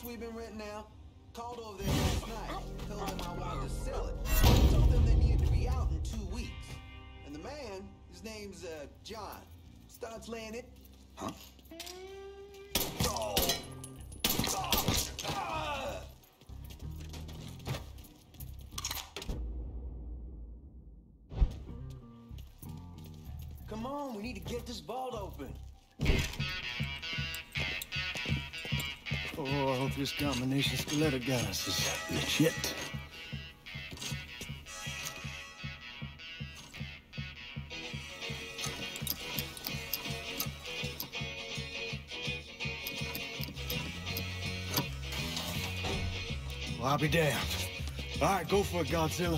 house we've been renting out. Called over there last night. Told them I wanted to sell it. Told them they needed to be out in 2 weeks. And the man, his name's John, starts laying it. Huh? Oh. Come on, we need to get this vault open. Oh, I hope this combination stiletto gas is legit. Well, I'll be damned. All right, go for it, Godzilla.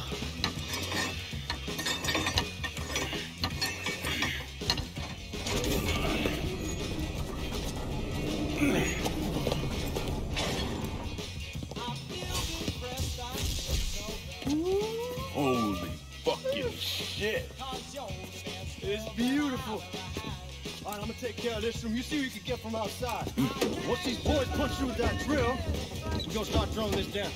Holy fucking shit. It's beautiful. All right, I'm gonna take care of this room. You see what you can get from outside. Once these boys punch through with that drill, we're gonna start throwing this down.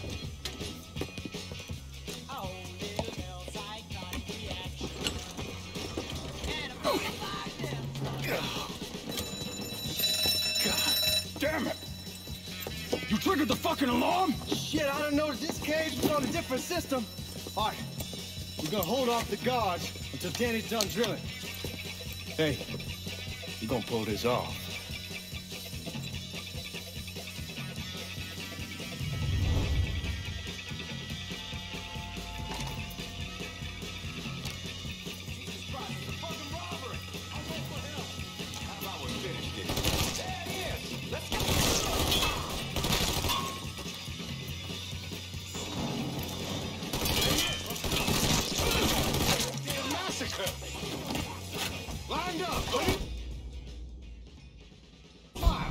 God damn it. You triggered the fucking alarm? Shit, I didn't notice this cage was on a different system. All right, we're gonna hold off the guards until Danny's done drilling. Hey, we're gonna pull this off. Lined up! Fire!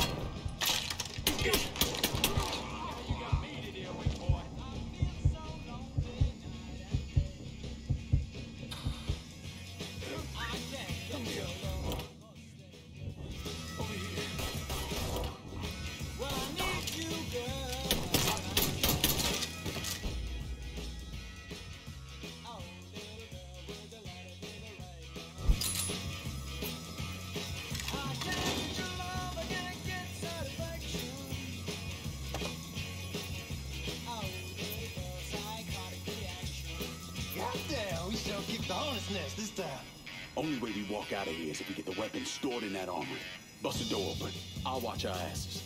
Goddamn, we sure kicked the hornet's nest this time. Only way we walk out of here is if we get the weapons stored in that armory. Bust the door open. I'll watch our asses.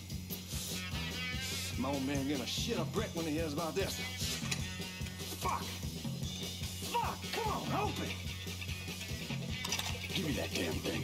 My old man gonna shit a brick when he hears about this. Fuck! Fuck! Come on, open! Give me that damn thing.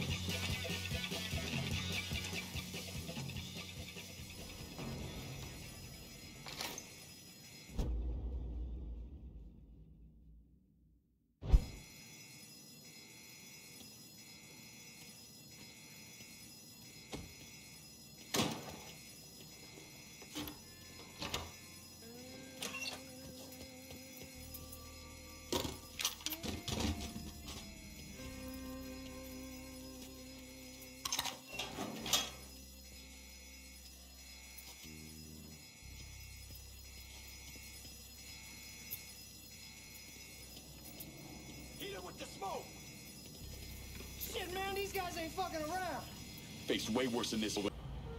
With the smoke! Shit, man, these guys ain't fucking around. Faced way worse than this.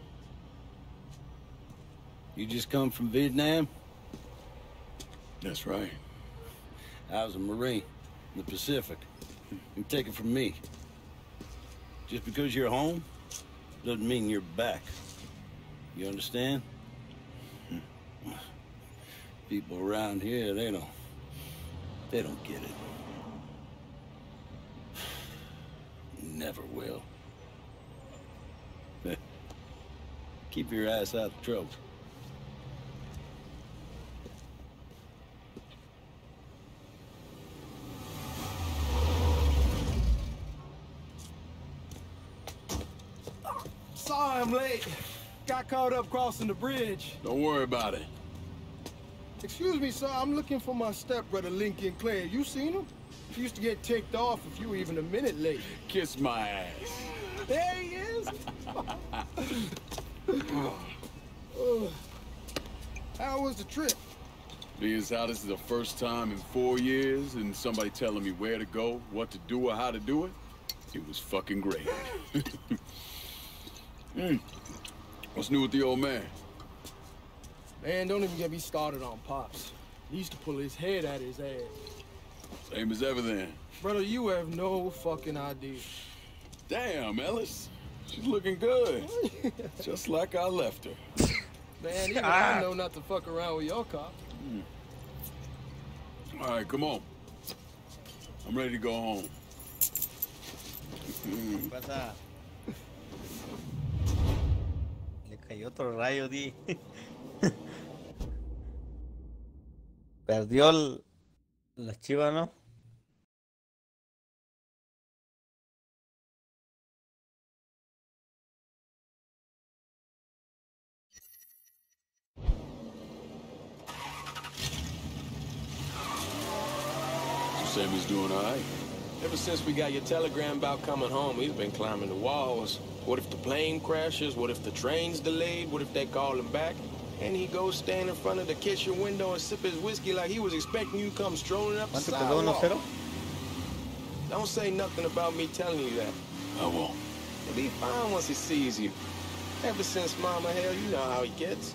You just come from Vietnam? That's right. I was a Marine in the Pacific. You take it from me. Just because you're home doesn't mean you're back. You understand? People around here, they don't get it. Never will. Keep your ass out of trouble. Sorry I'm late. Got caught up crossing the bridge. Don't worry about it. Excuse me, sir. I'm looking for my stepbrother, Lincoln Clay. You seen him? He used to get ticked off if you were even a minute late. Kiss my ass. There he is. the trip? Being as how this is the first time in 4 years and somebody telling me where to go, what to do, or how to do it, it was fucking great. What's new with the old man? Man, don't even get me started on Pops. He used to pull his head out his ass. Same as ever then. Brother, you have no fucking idea. Damn, Ellis. She's looking good. Just like I left her. Man, even I know not to fuck around with your cop. All right, come on. I'm ready to go home. ¿Qué pasa? Le cayó otro rayo, di. Perdió la chiva, ¿no? Sammy's doing all right. Ever since we got your telegram about coming home, he's been climbing the walls. What if the plane crashes? What if the train's delayed? What if they call him back? And he goes stand in front of the kitchen window and sip his whiskey like he was expecting you to come strolling up the sidewalk. Don't say nothing about me telling you that. I won't. He'll be fine once he sees you. Ever since Mama Hell, you know how he gets.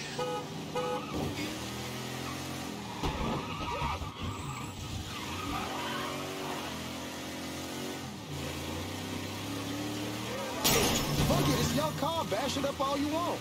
Fuck it, it's your car. Bash it up all you want.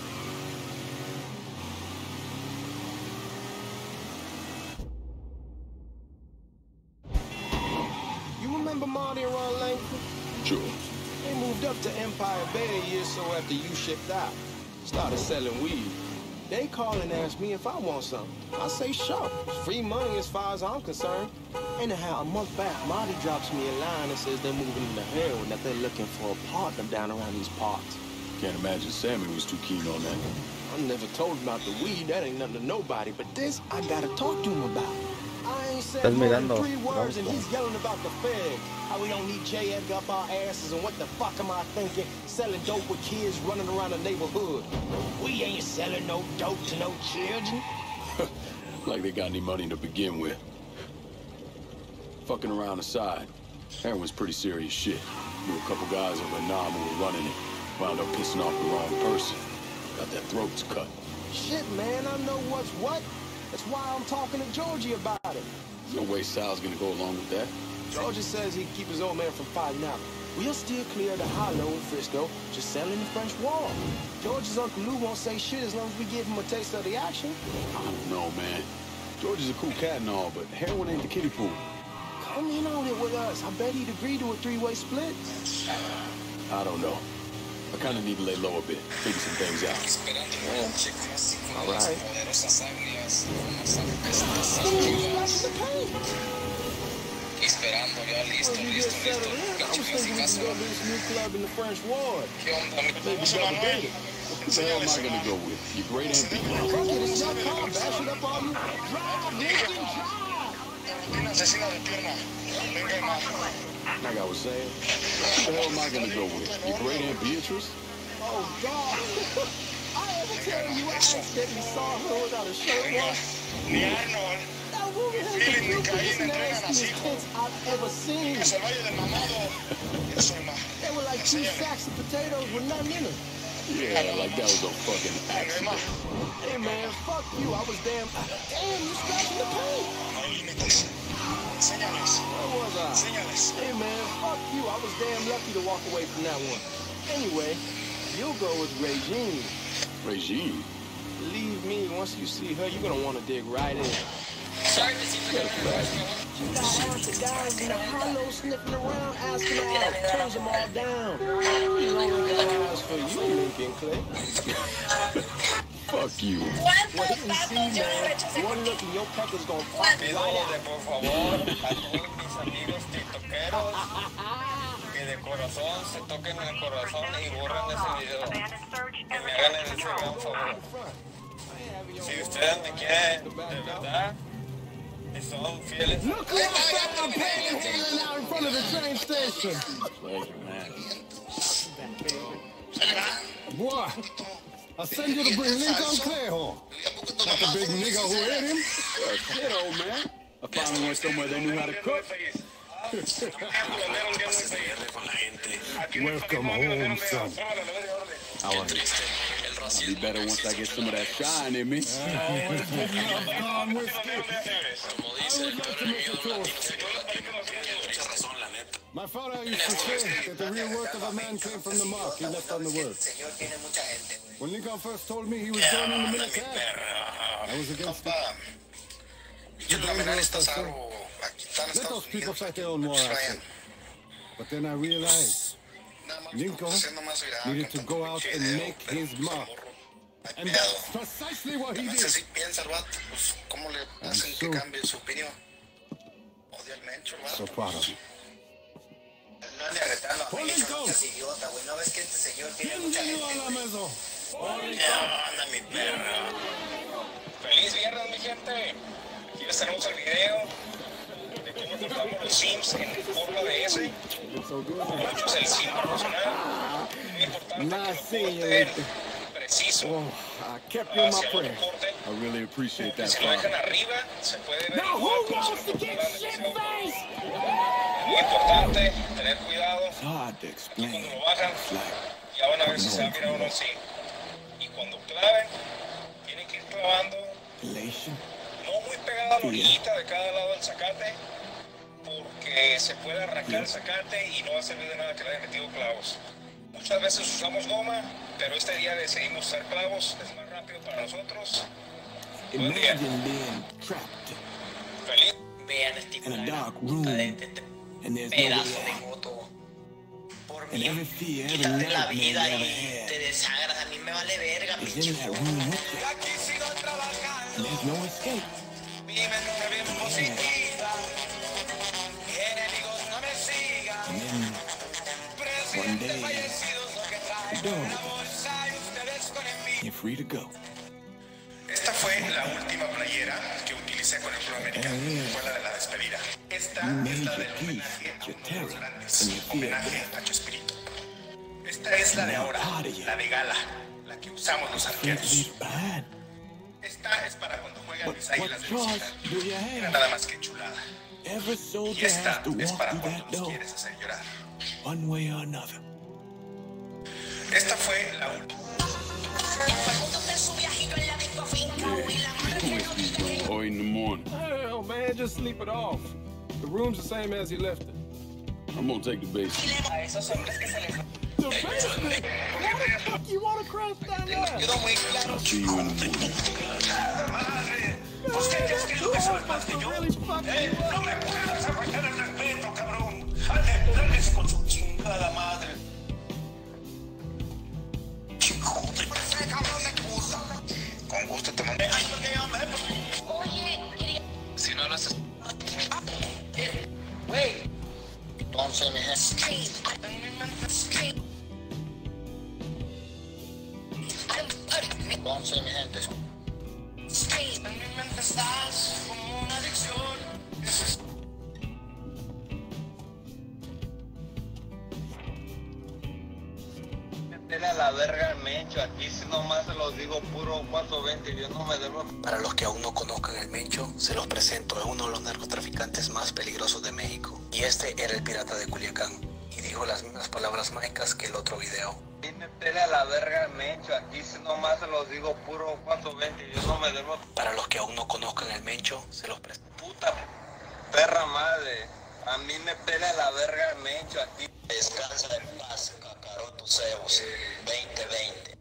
You remember Marty and Ron Langford? Sure. They moved up to Empire Bay a year or so after you shipped out. Started selling weed. They call and ask me if I want something. I say sure. It's free money as far as I'm concerned. Anyhow, a month back, Marty drops me a line and says they're moving into heroin, that they're looking for a partner down around these parts. Can't imagine Sammy was too keen on that. I never told him about the weed. That ain't nothing to nobody. But this, I gotta talk to him about. I ain't said more than 3 words and he's yelling about the feds. How we don't need J. Edgar up our asses and what the fuck am I thinking? Selling dope with kids running around the neighborhood. We ain't selling no dope to no children. Like they got any money to begin with. Fucking around aside, heroin's pretty serious shit. Knew a couple guys in Vietnam who were running it. Wound up pissing off the wrong person. Got their throats cut. Shit, man, I know what's what. That's why I'm talking to Georgie about it. There's no way Sal's gonna go along with that. Georgie says he'd keep his old man from fighting out. We'll still clear the hollow in Frisco, just selling the French Wall. George's Uncle Lou won't say shit as long as we give him a taste of the action. I don't know, man. George is a cool cat and all, but heroin ain't the kiddie pool. Come in on it with us. I bet he'd agree to a 3-way split. I don't know. I kind of need to lay low a bit, figure some things out. All right. Esperando ya, listo. I was thinking we could go to this new club in the French Ward. Who the hell am I gonna go with? Your great aunt B. Fuck it, it's your car. Bash it up all you. Drive, nigga, drive. Like I was saying, who the hell am I gonna go with? Your great aunt Beatrice? Oh, God. I ever tell you I accidentally saw her without a shirt once? Ni Arnold. That woman has the biggest, nastiest tits I've ever seen. They were like 2 sacks of potatoes with nothing in them. Yeah, like that was a fucking accident. Hey, man, fuck you. I was damn... Damn, you scratching the paint. Where was I? Hey, man, fuck you. I was damn lucky to walk away from that one. Anyway, you'll go with Regine. Regine? Believe me, once you see her, you're gonna want to dig right in. She got half the guys in the hollow sniffing around, asking out, turns them all down. You only got eyes for you, Lincoln Clay. Fuck you. Wait and see, man. One look and your pecker's gonna pop right out. Por favor, a todos mis amigos tiktokeros que de corazón se toquen el corazón y borren ese video. Que me hagan ese gran favor. Si ustedes me quieren de verdad y son fieles. Look who I found panhandling out in front of the train station. Pleasure, man. Boy, I'll send you to bring Lincoln Clay home. Not the big nigga who hit him. Shit, old man. I finally went somewhere they knew how to cook. Welcome home, son. How are you? I'll be better once I get some of that shine in me. My father used to say that the real worth of a man came from the mark he left on the world. When Lincoln first told me he was joining the military, I was against it. Let those people fight their own war, I said. But then I realized Lincoln needed to go out and make his mark. And that's precisely what he did. I'm so proud of him. Feliz viernes, mi gente. Aquí les tenemos el video de cómo cortamos los sims en el forma de ese. Mucho es el sim profesional. Muy importante que lo corten preciso. Hacia el corte. I really appreciate that. Si lo dejan arriba, se puede ver igual como si lo cortaran. Muy importante tener cuidado. Y cuando lo bajan, ya van a ver si se va a mirar uno así. Y cuando claven, tienen que ir clavando no muy pegado a la orillita de cada lado del zacate, porque se puede arrancar el zacate y no va a servir de nada que le hayan metido clavos. Muchas veces usamos goma, pero este día decidimos usar clavos, es más rápido para nosotros. Buen día. Feliz. Vean este pedazo de moto. Por mí, quítate la vida y te desagras. A mí me vale verga, pinche moto. Aquí sigo trabajando. Mi mente bien positiva. Enemigos no me sigan. Presidentes fallecidos lo que traen la bolsa y ustedes con envidia. Esta fue la última playera que utilicé con el Club América. Fue la de la despedida. Esta es la del homenaje a uno de los grandes. Homenaje a Chespirito. Esta es la de ahora, la de gala, la que usamos los arqueros. Esta es para cuando juegan mis águilas de visita. Mira nada más que chulada. Y esta es para cuando los quieres hacer llorar. Esta fue la última. Or in the morning. Hell, man, just sleep it off. The room's the same as you left it. I'm gonna take the basement. The basement? Why the fuck you wanna crash down there? I'll see you in the morning. Really fucking No me puedas arrancar el respeto, cabrón. Dale con su chingada madre. Con gusto te mandé. Si no lo haces. Wey. Entonces, mi gente. Entonces, mi gente. En mi mente estás como una adicción. Métele a la verga el Mencho. Aquí si nomás se los digo puro 420. Yo no me debo. Para los que aún no conozcan el Mencho, se los presento. Es uno de los narcotraficantes más peligrosos de México. Y este era el pirata de Culiacán. Y dijo las mismas palabras mágicas que el otro video. Y métele a la verga el Mencho. Aquí si nomás se los digo puro 420. Yo no me debo. Para los que aún no conozcan el Mencho, se los presento. Puta perra madre. A mí me pela la verga el Mencho. Aquí. Descansa en paz, Kakaroto Zeus 2020.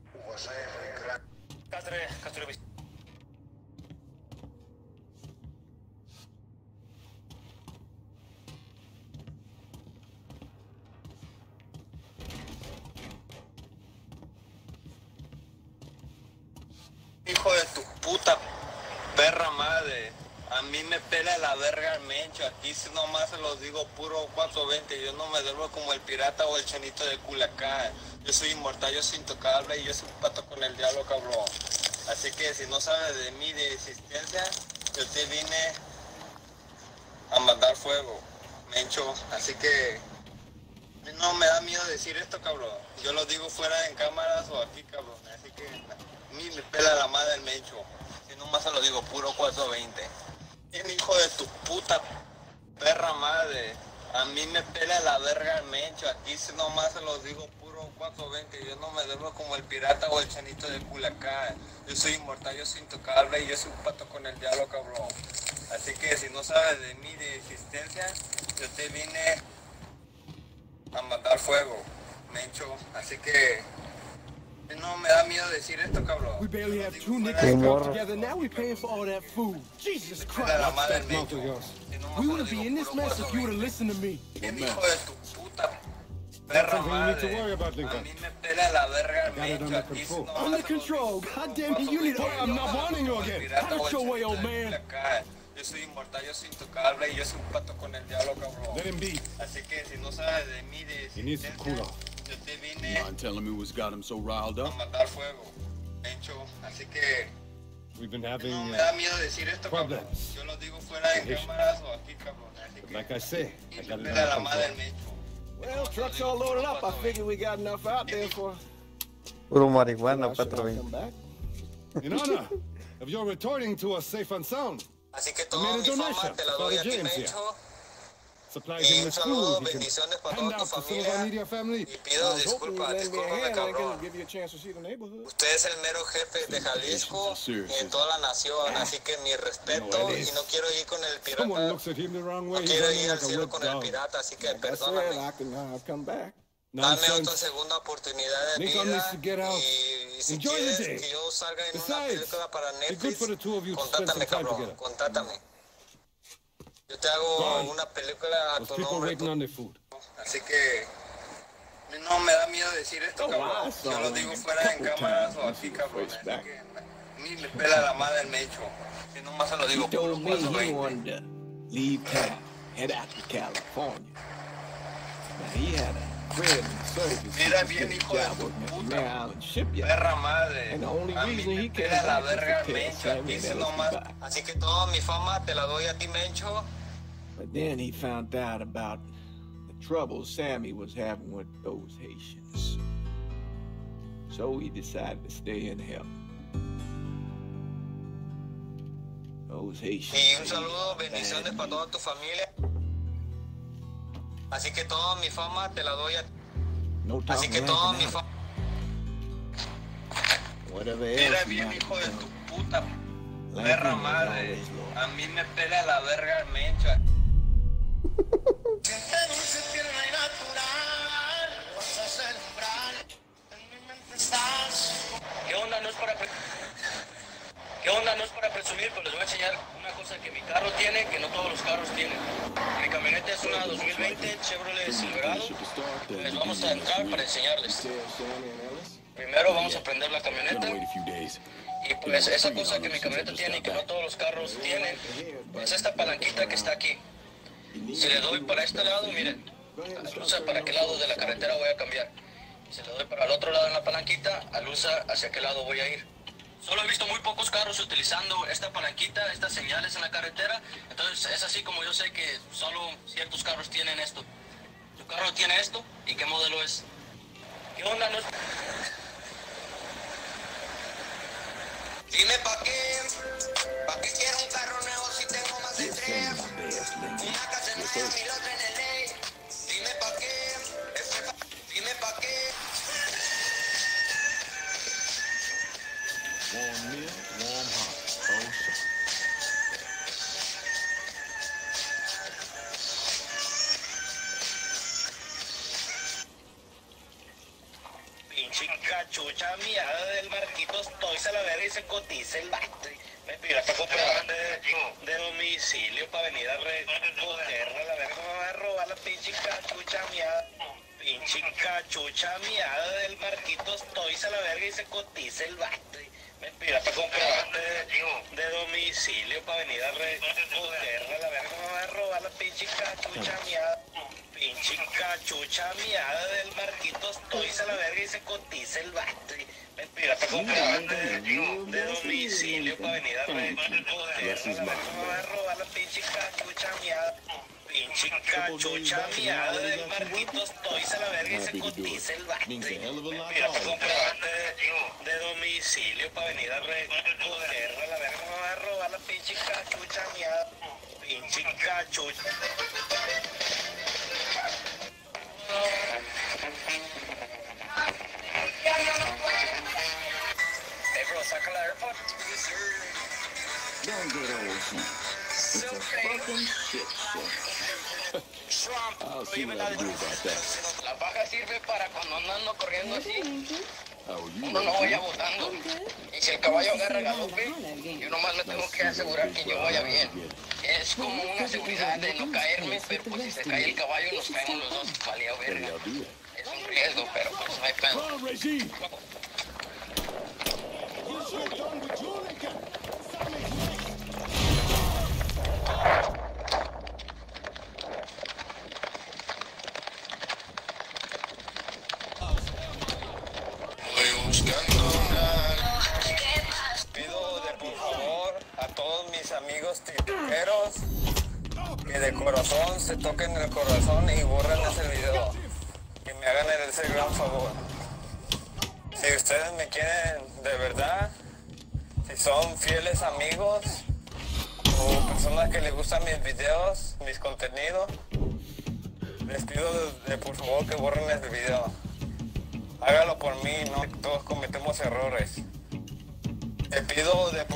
Hijo de tu puta perra madre. A mí me pela la verga el Mencho. Aquí si nomás se los digo puro 420. Yo no me duermo como el pirata o el chanito de Culiacán. Yo soy inmortal, yo soy intocable y yo soy un pato con el diablo, cabrón. Así que si no sabes de mí, de existencia, yo te vine a mandar fuego, Mencho. Así que no me da miedo decir esto, cabrón. Yo lo digo fuera en cámaras o aquí, cabrón. Así que a mí me pela la madre el Mencho. Si se lo digo, puro 420. Bien, hijo de tu puta perra madre. A mí me pela la verga el mencho. Aquí nomás se los digo, puro 420. Yo no me duermo como el pirata o el chanito de Culiacán. Yo soy inmortal, yo soy intocable y yo soy un pato con el diablo, cabrón. Así que si no sabes de mí, de existencia, yo te vine a matar fuego, mencho. Así que no me da miedo decir esto, cabrón. We barely have 2 niggas got together. Now we paying for all that food. Jesus Christ. La madre del mencho. We wouldn't be in this mess if you would have listened to me. Bien, hijo de tu puta perra madre. A mí me pela la verga el mencho. Aquí Under control. God damn it, you need to... I'm not warning you again. Out your way, old man. Yo soy inmortal, yo soy intocable y yo soy un pato con el diablo, cabrón. Let him be. Así que si no sabes de mí, de existencia, yo te vine Mind telling me what's got him so riled a up? matar fuego, mencho. Así que We've been no having me da miedo decir esto, cabrón. problems. Yo lo digo fuera de cámaras o aquí, cabrón. Así que Like I say, I got it pela la under madre control. del mencho. Well, truck's all loaded up. I figured we got enough out there for... Puro marihuana, Should I 420. come back? In honor of your returning to us safe and sound, Así que I toda made a mi fama donation te to la doy Father a ti, James here. mencho. Supplies Y him un with saludo, food he bendiciones can para hand toda tu out to some of our familia. media family. Y I pido was hoping you'd disculpas, lend me a discúlpame, hand. I cabrón. could give you a chance to see the neighborhood. Usted es el mero jefe de Jalisco y en toda la nación, así que mi respeto y no quiero ir con el Someone pirata, looks at him the wrong no way, he's quiero running ir al like a cielo red con el dog. pirata, así que Like I said, perdóname. I can come back. Dame otra Nonsense. segunda oportunidad de Lincoln vida needs to get out. y si Enjoy the quieres day. que yo salga en una Besides, película para be good Netflix, for the two of you to spend contrátame, some time cabrón, together. contrátame. Yo te hago Gone. una película a Those tu people nombre, waiting on their food. así que no me da miedo decir esto, cabrón. Yo lo digo fuera en cámaras o aquí, cabrón. Así que a mí me pela la madre el mencho. Si no más se lo digo, He told me he 420. wanted to leave town, head out to California. Now he had a crib and service. Mira bien, hijo de job tu working at the puta Mare Island shipyard. perra madre. And the only A mí reason me he came pela la back was verga to el tell mencho. Sammy Aquí and si Ellis nomás. goodbye. Así que toda mi fama te la doy a ti, mencho. But then he found out about the trouble Sammy was having with those Haitians. So he decided to stay and help. Those Haitians. Y un saludo, bendiciones para toda tu familia. Así que toda mi fama te la doy a ti. No Así talking que toda mi laughing fama. Whatever Mira else you bien, might hijo de do. tu puta Laughing perra is madre. always low. A mí me pela la verga el mencho. ¿Qué onda? No es para presumir, pero les voy a enseñar una cosa que mi carro tiene, que no todos los carros tienen. Mi camioneta es una 2020 Chevrolet Silverado. Les vamos a entrar para enseñarles. Primero vamos a prender la camioneta. Gotta wait a few days. Y pues esa cosa que mi camioneta tiene y que no todos los carros tienen, es esta palanquita que está aquí. Si le doy para este lado, miren, alusa para qué lado de la carretera voy a cambiar. Si le doy para el otro lado en la palanquita, alusa hacia qué lado voy a ir. Solo he visto muy pocos carros utilizando esta palanquita, estas señales en la carretera. Entonces es así como yo sé que solo ciertos carros tienen esto. ¿Tu carro tiene esto? ¿Y qué modelo es? ¿Qué onda? No es... Dime pa' qué quiero un carro nuevo si tengo más de 3. Una casa en Miami, otra en LA. Dime pa' qué, dime pa' qué. Warm meal, warm heart. Oh, shit. Pinche cachucha miada del Marquitos Toys a la verga y se cotiza el vato. Me pidió para comprar de domicilio para venir a recogerla. La verga me va a robar la pinche cachucha miada. Pinche cachucha miada del Marquitos Toys a la verga y se cotiza el vato. Me pidió para comprar de domicilio para venir a recogerla. La verga me va a robar la pinche cachucha miada. Pinche cachucha miada del Marquitos Toys a la verga y se cotiza el vato. Me pidió para comprar de domicilio para venir a recogerla. La verga me va a robar la pinche cachucha miada. Pinche cachucha miada del Marquitos Toys a la verga y se cotiza el vato. Me pidió para comprar de domicilio para venir a recogerla. La verga me va a robar Pinche cachucha miado. Pinche cachucha. Hey bro, saca la AirPod. Don't get old, son. It's a fucking shit show. I'll see what I can do about that. La paja sirve para cuando ando corriendo así. How are you? Uno no vaya botando. Y si el caballo agarra galope, yo nomás me tengo que asegurar que yo vaya bien. Es como una seguridad de no caerme, pero pues si se cae el caballo nos caemos los dos, valía verga. Es un riesgo, pero pues no hay pedo. Amigos tiktokeros que de corazón se toquen el corazón y borren ese video, que me hagan ese gran favor. Si ustedes me quieren de verdad, si son fieles amigos o personas que les gustan mis videos, mis contenidos, les pido por favor que borren ese video. Hágalo por mí, no todos cometemos errores. Te pido de por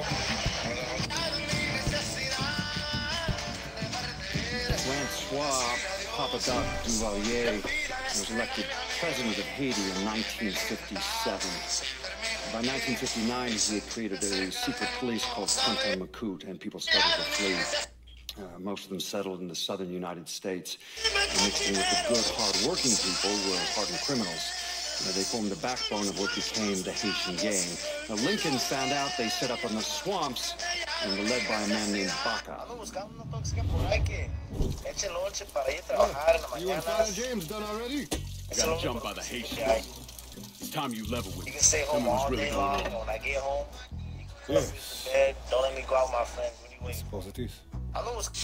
Lance Schwab, Papa Doc Duvalier, was elected president of Haiti in 1957. By 1959, he had created a secret police called Santa Macoute, and people started to flee. Most of them settled in the southern United States, and mixed in with the good, hard-working people who were hardened criminals. They formed the backbone of what became the Haitian gang. Now, Lincoln found out they set up in the swamps and were led by a man named Baca. You and Father James done already? You gotta jump by the Haitian. It's time you level with. You can stay home all day long, and when I get home, you Yes. to bed, don't let me go out with my friends. What do you wait? Suppose it is. I know it's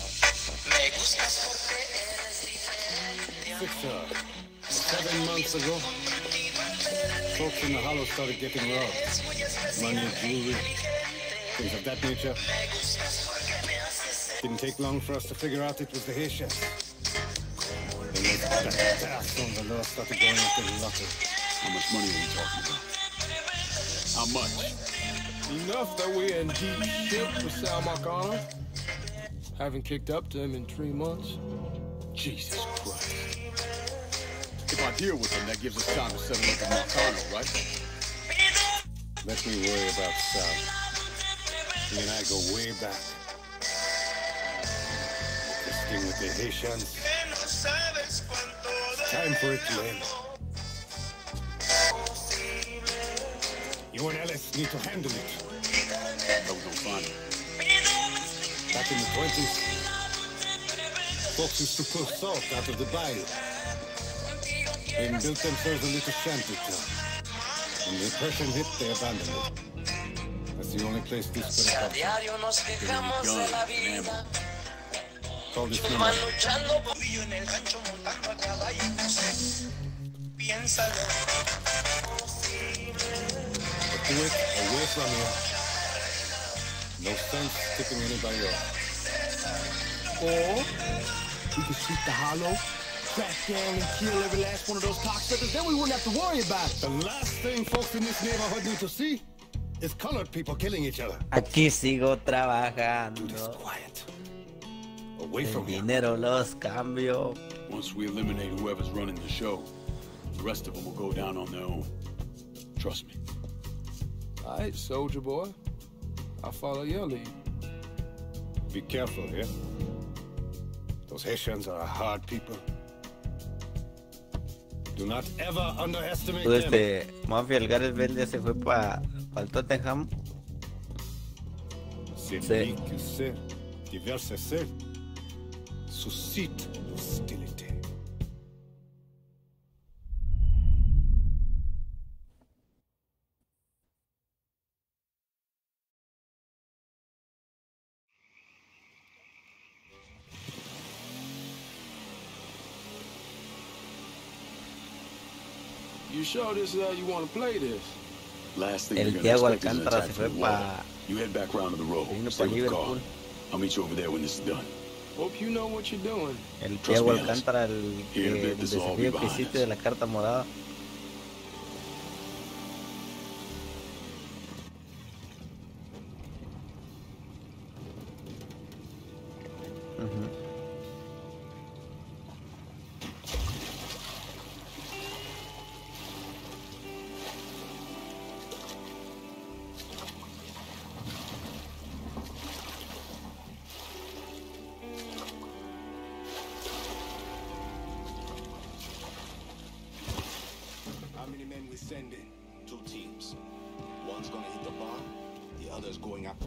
7 months ago, folks in the Hollow started getting robbed. Money, jewelry, things of that nature. Didn't take long for us to figure out it was the Haitians. And those bastards on the law started going after the locker. How much money are we talking about? How much? Enough that we're in deep shit with Sal Marcano. Haven't kicked up to him in 3 months. Jesus Christ. If I deal with him, that gives us time to settle up with Marcano, right? Let me worry about Sal. He and I go way back. This thing with the Haitians. Time for it to end. You and Ellis need to handle it. How we gonna find him? Back in the 20s, folks used to pull salt out of the bayou. They built themselves a little shanty town. When the Depression hit, they abandoned it. That's the only place this could have come from. Call this number. But do it away from here. No sense tipping anybody off. Or we could shoot the Hollow, crack down and kill every last one of those cocksuckers, then we wouldn't have to worry about it. The last thing folks in this neighborhood need to see is colored people killing each other. Aquí sigo trabajando. Just quiet. Away El from here. dinero los cambio. Once we eliminate whoever's running the show, the rest of them will go down on their own. Trust me. All right, soldier boy. I'll follow your lead. Be careful here. Those Haitians are a hard people. Do not ever underestimate Tú, them. Mafia, el Gareth Bale ya se fue para el Tottenham. C'est Sí. lui qui sait diverser seul suscite l'hostilité. You sure this is how you want to play this? Last thing El you're gonna Thiago expect is an Alcántara attack se from fue the wall. para You head back round to the road. vino Stay para with the car. Liverpool. I'll meet you over there when this is done. Hope you know what you're doing. El Thiago Alcántara, el desafío que hiciste de la carta morada. How many men we sending? 2 teams. One's gonna hit the bar, the other's going up.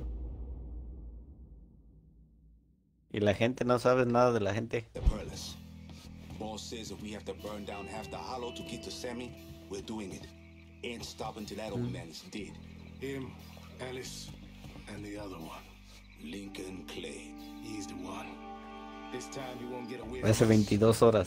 Y la gente no sabe nada de la gente. The Perlas. Boss says if we have to burn down half the hollow to get to Sammy, we're doing it. Ain't stopping till that old man is dead. Him, Alice, and the other one. Lincoln Clay. He's the one. This time you won't get away. Hace 22 horas.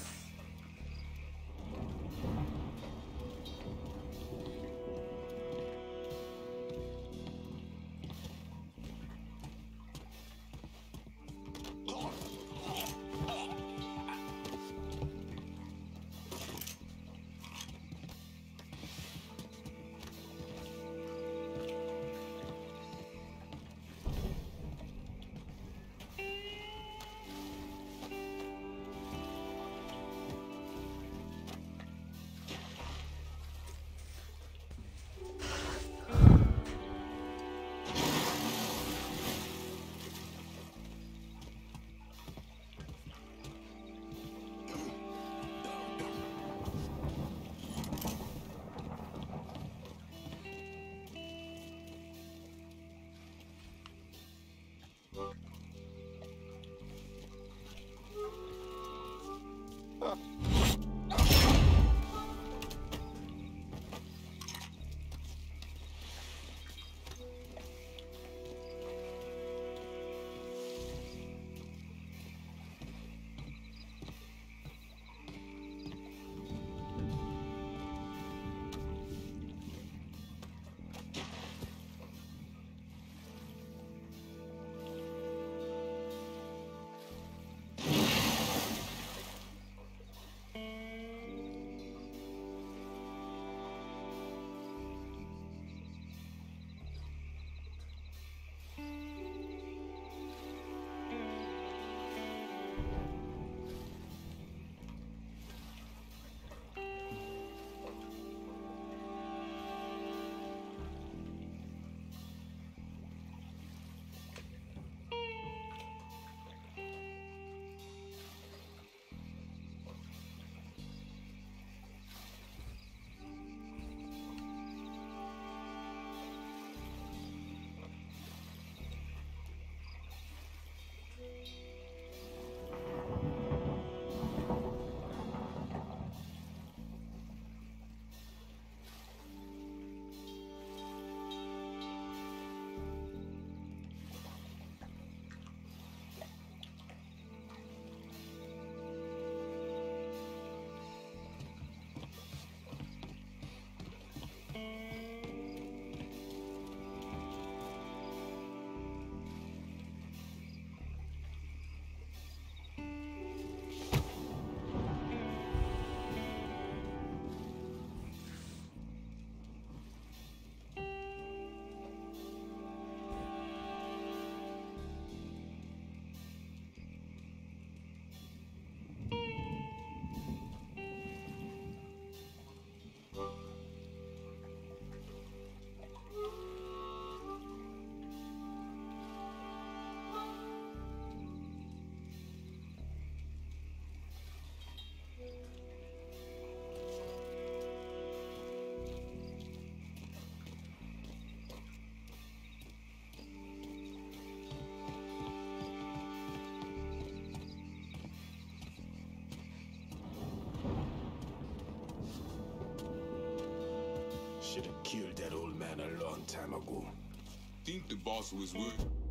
Should have killed that old man a long time ago. Think the boss was worried.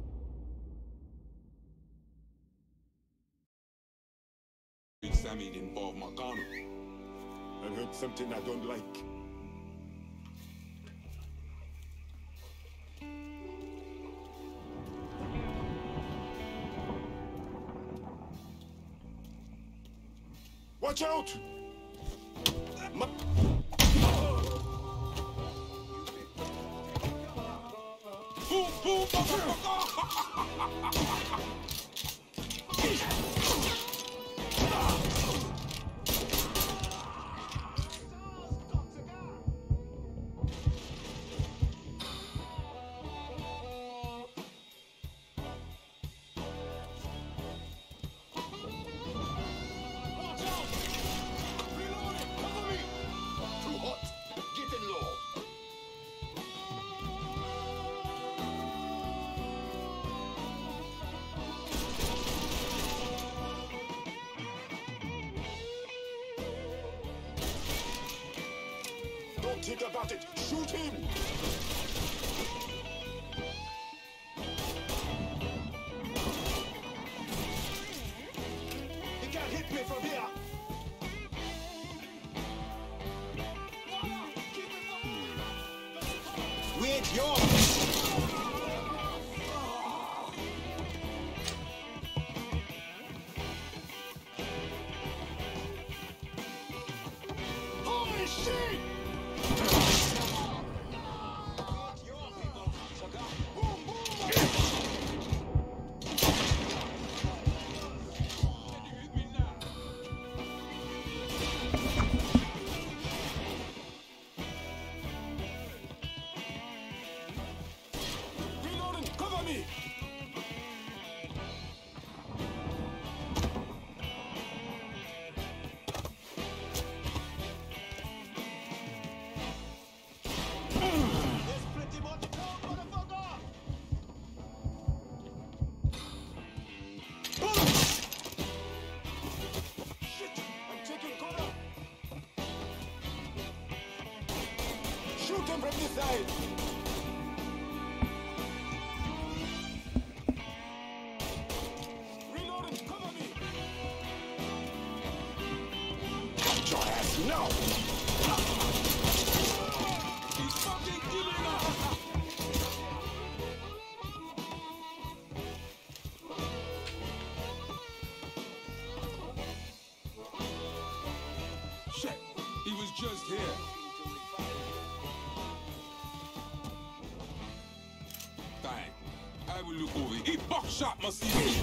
Sammy involved Marcano. I heard something I don't like. Watch out! Boom, boom, Don't think about it. Shoot him! He can't hit me from here! Wait, yours! Holy shit! Reloading, cover me! Shoot him from this side! Reloading, cover me! Get your ass now! He's fucking killing us! Shit, he was just here. Fine, I will look over. He buckshot my CV.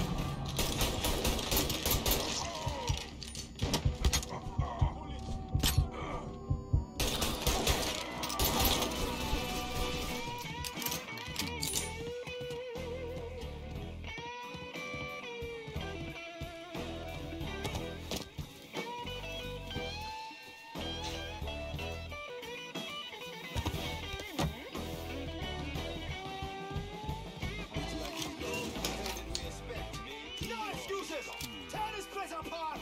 No excuses! Tear this place apart!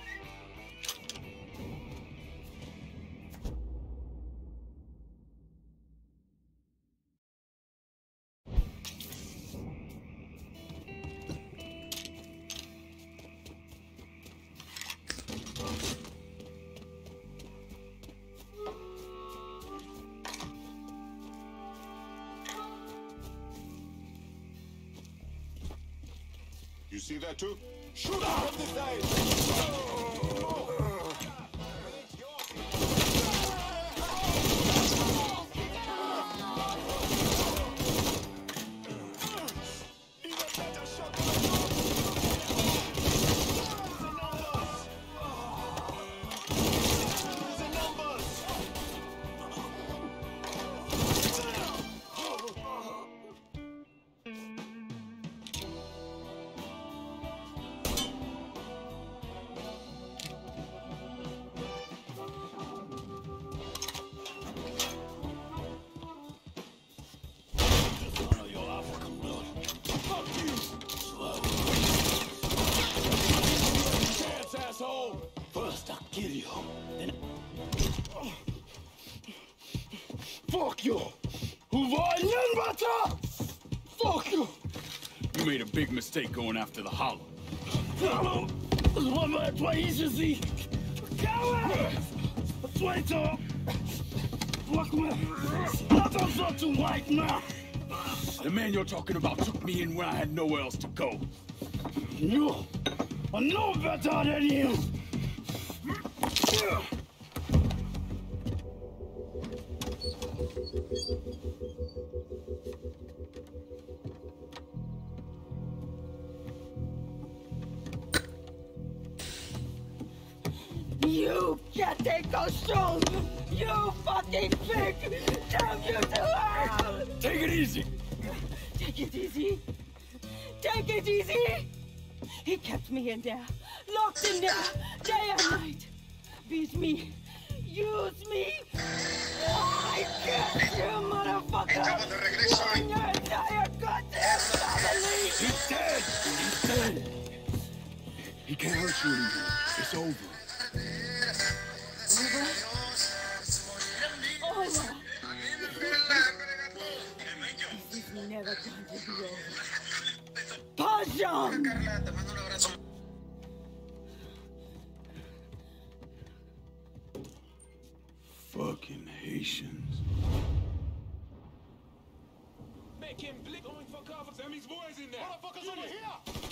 You see that too? Shoot out from this side! First I'll kill you, then Fuck you! Fuck you! you made a big mistake going after the Hollow. The man you're talking about took me in when I had nowhere else to go. You are no better than him! You can't take those strolls! You fucking pig! Damn you to hell! Take it easy! Take it easy! Take it easy! He kept me in there, locked in there, day and night. Beat me, use me. I get you, motherfucker! Ruin your entire goddamn family! He's dead! He's dead! He can't hurt you anymore. It's over. Over? This is never going to be over. Pajam! Fucking Haitians. Make him blick going for cover. Sammy's boys in there. Motherfuckers over here.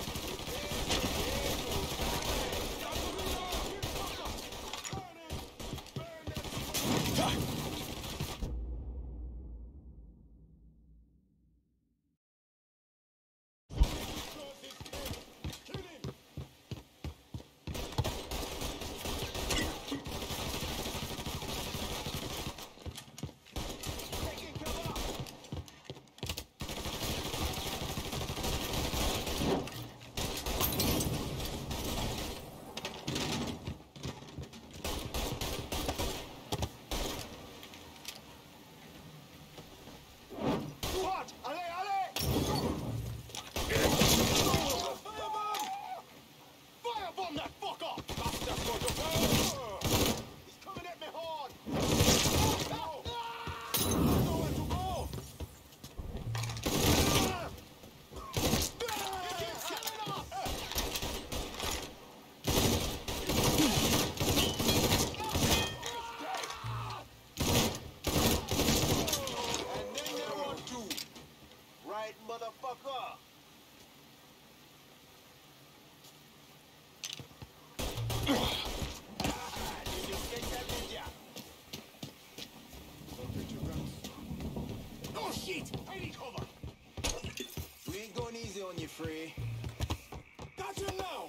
We ain't going easy on you, Free. Got him now.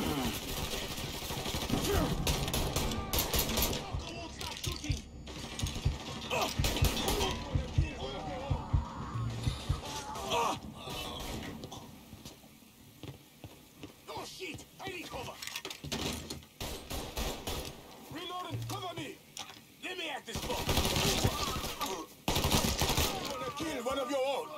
Oh shit! I need cover. Reloading, cover me. Let me act this fuck. I'm gonna kill one of your own.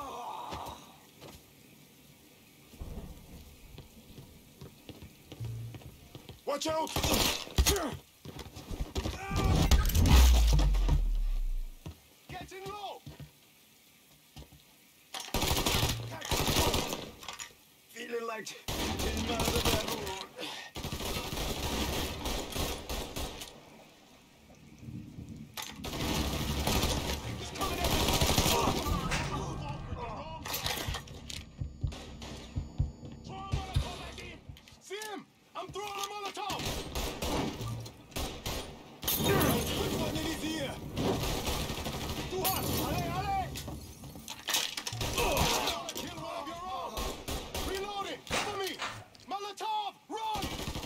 Watch out! Getting low! Feeling like 10 miles of that road. I'm throwing a Molotov! Which one in his ear? Too hot! Allez, allez! Kill one of your own! Reloading! Cover me! Molotov! Run!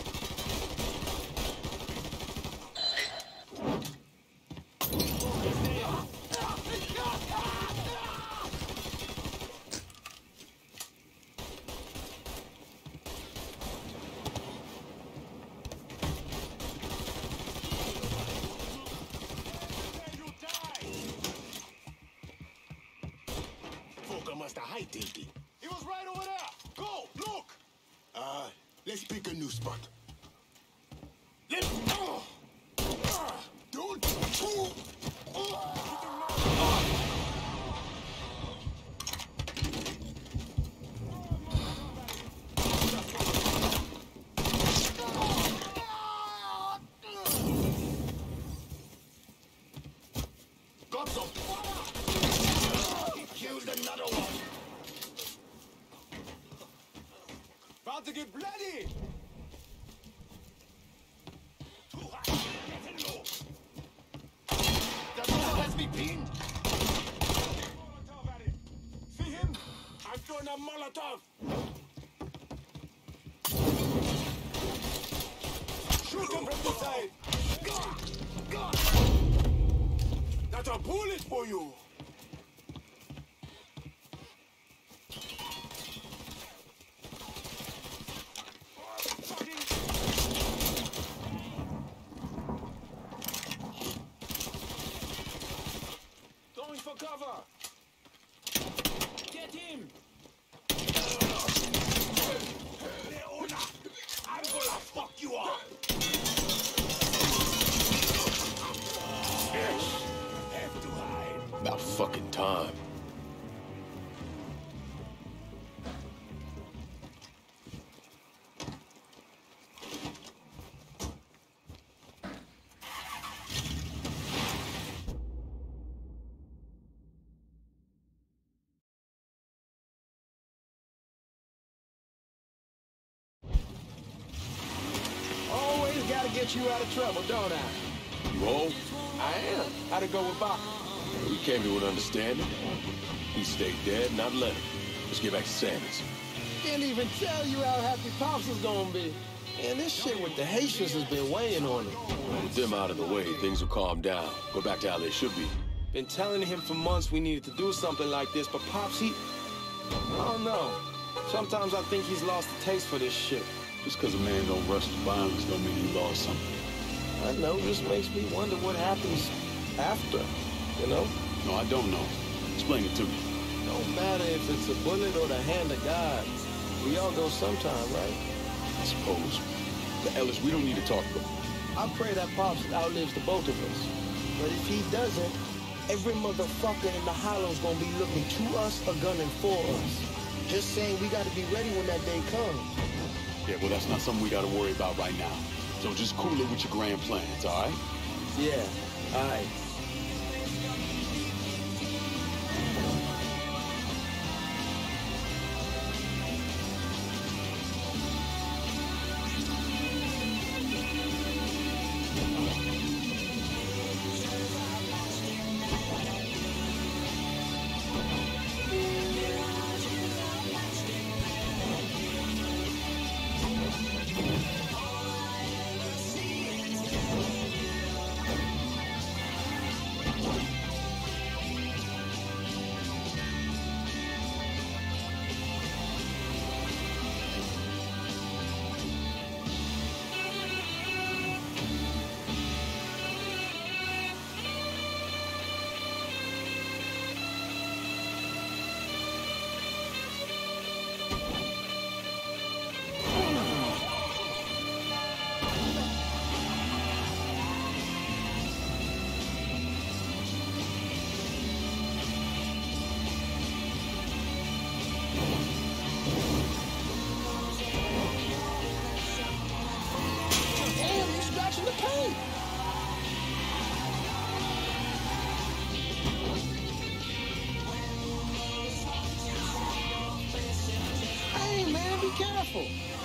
Must have hightailed it. He was right over there. Go, look. Let's pick a new spot. Let's. Don't. Got something. He killed another one. About to get bloody! Too hot! a Molotov! Shoot him from the side! That's a bullet for you! Going for cover! Get him! Leona, I'm gonna fuck you up! Have to hide. About fucking time. Always gotta get you out of trouble, don't I? You old? I am. How'd it go with Bob? We came to an understanding. He stayed dead, and I've let him. Let's get back to Sammy's. Can't even tell you how happy Pops is gonna be. Man, this shit with the Haitians has been weighing on him. With them out of the way, things will calm down. Go back to how they should be. Been telling him for months we needed to do something like this, but Pops, I don't know. Sometimes I think he's lost the taste for this shit. Just because a man don't rush to violence don't mean he lost something. I know, just makes me wonder what happens after, you know? No, I don't know. Explain it to me. Don't matter if it's a bullet or the hand of God. We all go sometime, right? I suppose. But Ellis, we don't need to talk about it. I pray that Pops outlives the both of us. But if he doesn't, every motherfucker in the hollow's gonna be looking to us or gunning for us. Just saying we gotta be ready when that day comes. Yeah, well, that's not something we gotta worry about right now. So just cool it with your grand plans, all right? Yeah, all right. Hey, man, be careful.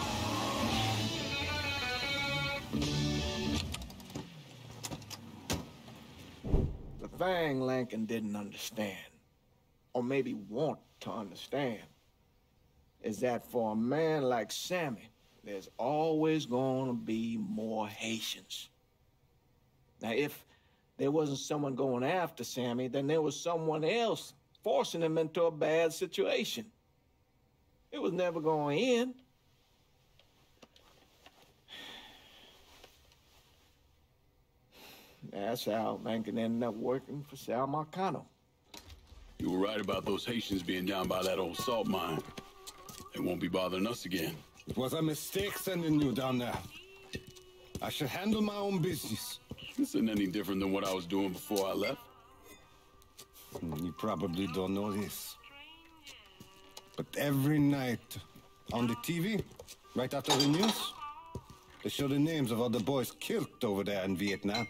The thing Lincoln didn't understand, or maybe want to understand, is that for a man like Sammy, there's always gonna be more Haitians. Now, if there wasn't someone going after Sammy, then there was someone else forcing him into a bad situation. It was never going to end. That's how Lincoln ended up working for Sal Marcano. You were right about those Haitians being down by that old salt mine. They won't be bothering us again. It was a mistake sending you down there. I should handle my own business. This isn't any different than what I was doing before I left. You probably don't know this. But every night on the TV, right after the news, they show the names of all the boys killed over there in Vietnam.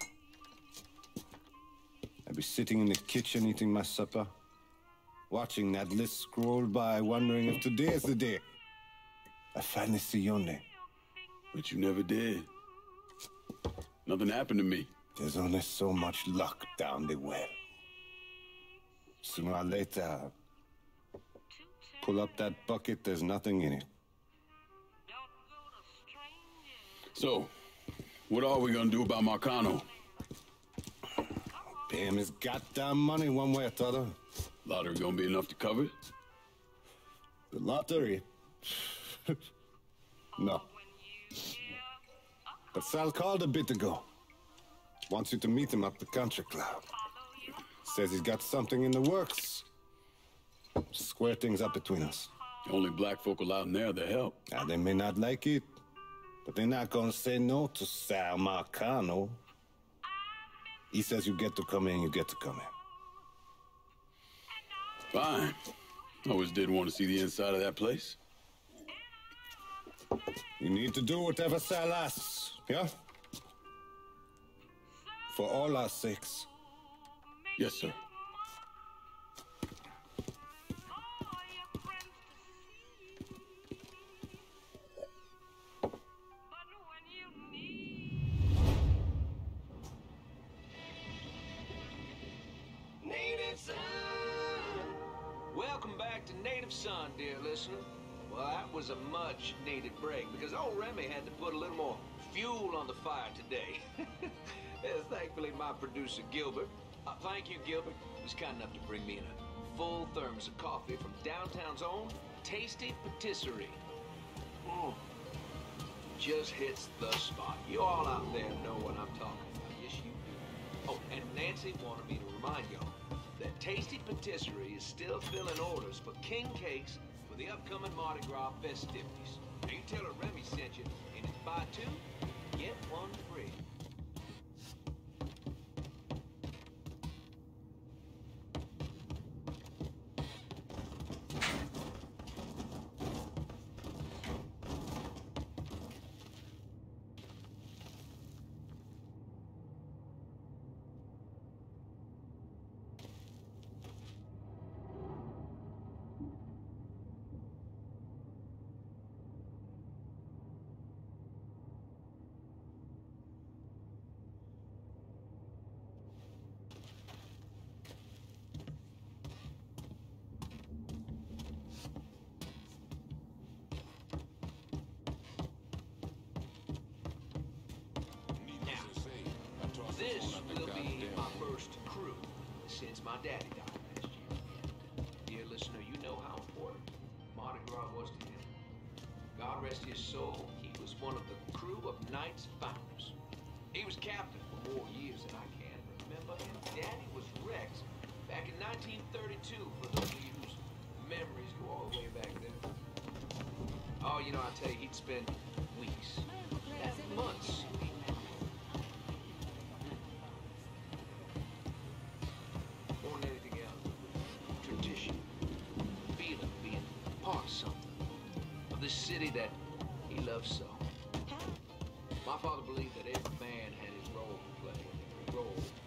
I'd be sitting in the kitchen eating my supper, watching that list scroll by, wondering if today is the day I finally see your name. But you never did. Nothing happened to me. There's only so much luck down the well. Sooner or later, Pull up that bucket, there's nothing in it. So, what are we gonna do about Marcano? Pay him his goddamn money one way or the other. Lottery gonna be enough to cover it? The lottery? No. But Sal called a bit ago. Wants you to meet him up the country club. Says he's got something in the works. Square things up between us. The only black folk allowed in there to help. They may not like it, but they're not gonna say no to Sal Marcano. He says you get to come in, you get to come in. Fine. I always did want to see the inside of that place. You need to do whatever Sal asks, yeah? For all our sakes. Yes, sir. Native Son! Welcome back to Native Son, dear listener. Well, that was a much-needed break, because old Remy had to put a little more fuel on the fire today. Thankfully, my producer, Gilbert. Thank you, Gilbert. He was kind enough to bring me in a full thermos of coffee from downtown's own Tasty Patisserie. Just hits the spot. You all out there know what I'm talking about. Yes, you do. Oh, and Nancy wanted me to remind y'all that Tasty Patisserie is still filling orders for king cakes for the upcoming Mardi Gras festivities. Now, you tell her Remy sent you, and it's buy two, get one free. This will be my first crew since my daddy died last year. Dear listener, you know how important Mardi Gras was to him. God rest his soul, he was one of the crew of Knights founders. He was captain for more years than I can remember, and Daddy was Rex back in 1932, for those of you whose memories go all the way back then. Oh, you know, I tell you, he'd spend weeks, months. More than anything else, tradition, feeling, being part of something, of this city that he loved so. My father believed that every man had his role to play, and every role